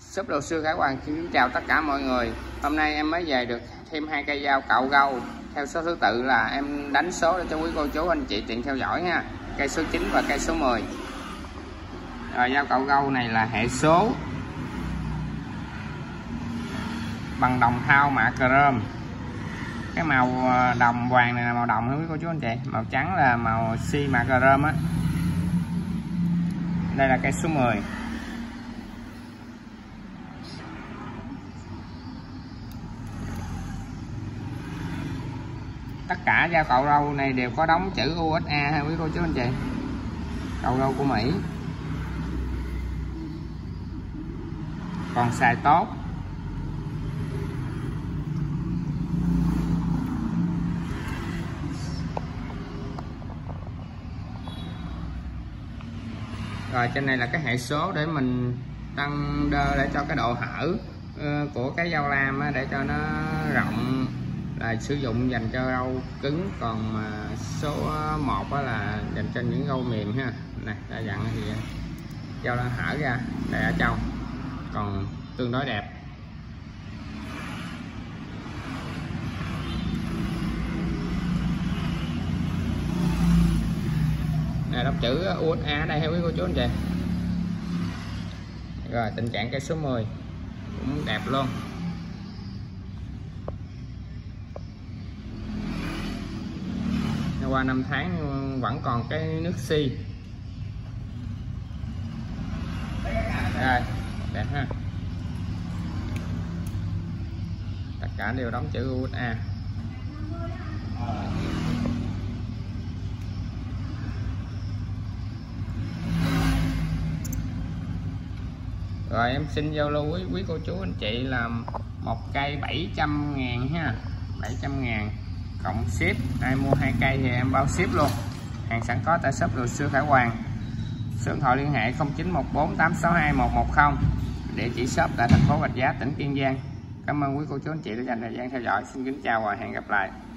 Shop đồ xưa Khải Hoàn xin kính chào tất cả mọi người. Hôm nay em mới về được thêm 2 cây dao cạo râu theo số thứ tự, là em đánh số để cho quý cô chú anh chị tiện theo dõi ha. Cây số 9 và cây số 10. Rồi, dao cạo râu này là hệ số bằng đồng thau mạ chrome. Cái màu đồng vàng này là màu đồng quý cô chú anh chị, màu trắng là màu xi mạ chrome á. Đây là cây số 10. Tất cả dao cạo râu này đều có đóng chữ USA ha quý cô chú anh chị. Cạo râu của Mỹ, còn xài tốt. Rồi trên này là cái hệ số để mình tăng đơ để cho cái độ hở của cái dao lam để cho nó rộng, là sử dụng dành cho râu cứng, còn số 1 là dành cho những râu mềm ha. Này đa dạng thì dao nó hở ra đây ở trong, còn tương đối đẹp. Này đọc chữ USA ở đây hay quý cô chú anh chị. Rồi tình trạng cây số 10 cũng đẹp luôn. Qua 5 tháng vẫn còn cái nước xi. Rồi đẹp ha, tất cả đều đóng chữ USA. Rồi em xin giao lưu với quý cô chú anh chị là một cây 700.000 ha, 700.000 cộng ship. Ai mua 2 cây thì em bao ship luôn, hàng sẵn có tại shop đồ xưa Khải Hoàn. Số điện thoại liên hệ 0914862110, địa chỉ shop tại thành phố Rạch Giá, tỉnh Kiên Giang. Cảm ơn quý cô chú anh chị đã dành thời gian theo dõi. Xin kính chào và hẹn gặp lại.